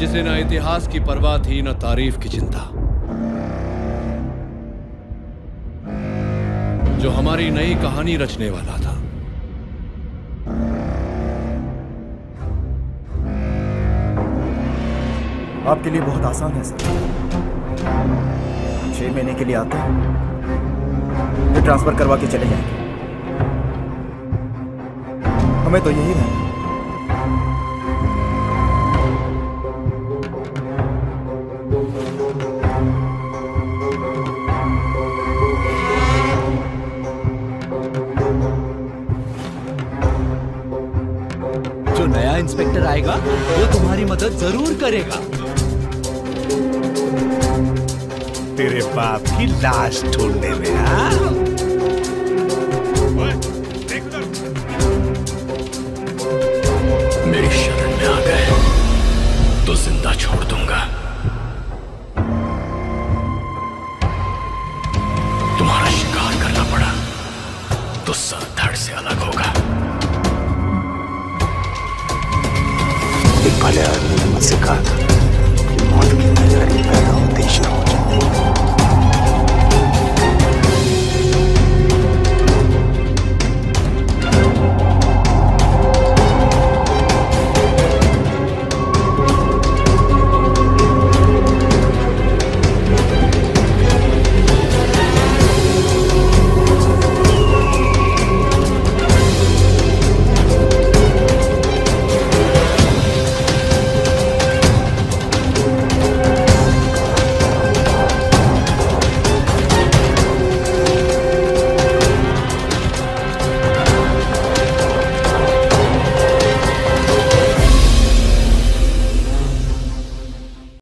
जिसे न इतिहास की परवाह थी न तारीफ की चिंता, जो हमारी नई कहानी रचने वाला था। आपके लिए बहुत आसान है सर। 6 महीने के लिए आते हैं, फिर ट्रांसफर करवा के चले जाएंगे। हमें तो यही रहना है। जो नया इंस्पेक्टर आएगा वो तुम्हारी मदद जरूर करेगा। तेरे बाप की लाश ढूंढने में। मेरी शरण में आ गए तो जिंदा छोड़ दूंगा। तुम्हारा शिकार करना पड़ा तो सर धड़ से अलग होगा। एक भले आदमी ने मुझसे कहा था कि मौत की तैयारी पैदा होते ही शुरू